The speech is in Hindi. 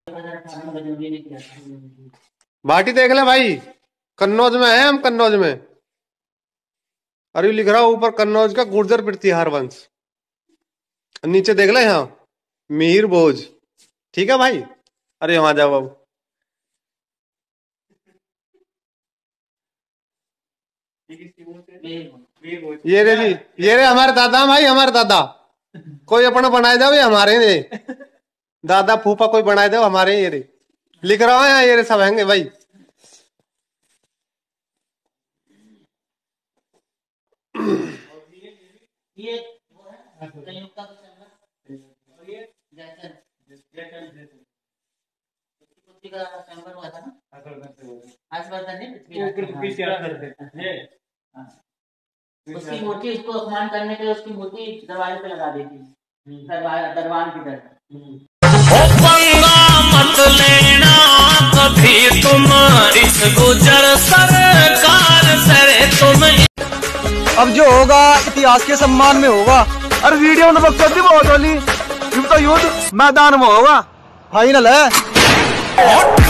भाटी देख ले भाई, कन्नौज में है हम, कन्नौज में। अरे लिख रहा हूं ऊपर कन्नौज का गुर्जर प्रतिहार वंश, नीचे देख ले यहाँ मिहिर भोज। ठीक है भाई, अरे वहां जाओ बाबू। ये रे जी, ये रे हमारे दादा भाई, हमारे दादा। कोई अपना बनाए दो, ये हमारे ये दादा फूफा कोई बनाए दो हमारे ये रे। लिख रहा हूँ यहाँ, ये रे सब हैंगे भाई। ये हुआ था ना, उसकी मूर्ति, उसको अपमान करने के उसकी मूर्ति दरवाजे पे लगा देती, दरबान की तरह। मत लेना कभी तुम इस गुजर सरकार से तुम। अब जो होगा इतिहास के सम्मान में होगा। अरे वीडियो में बकचोदी बहुत होली, तो युद्ध मैदान में होगा, फाइनल है।